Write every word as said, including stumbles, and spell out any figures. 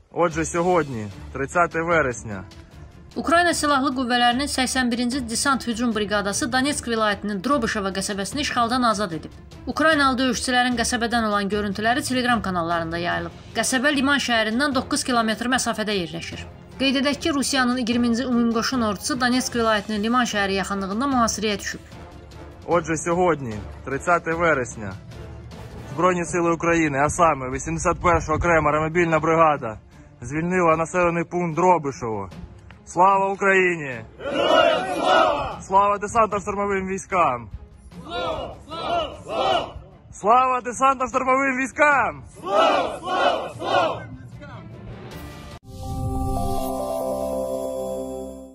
Отже, сьогодні, тридцяте вересня. Ukrayna Silahlı Qüvvələrinin səksən birinci Desant Hücum Briqadası Donetsk vilayətinin Drobışova qəsəbəsini işğaldan azad edib. Ukraynalı döyüşçülərin qəsəbədən olan görüntüləri Telegram kanallarında yayılıb. Qəsəbə liman şəhərindən doqquz kilometr məsafədə yerləşir. Qeyd edək ki, Rusiyanın iyirminci Ümumqoşun ordusu Donetsk vilayətinin liman şəhəri yaxınlığında mühasirəyə düşüb. Отже, сьогодні, тридцяте вересня, Збройні сили України, а саме вісімдесят перша окрема аеромобільна бригада, звільнила населений пункт Дробишово. Слава Україні! Героям слава! Слава десантно-штурмовим військам! Слава! Слава! Слава! Слава десантно-штурмовим військам! Слава! Слава! Слава!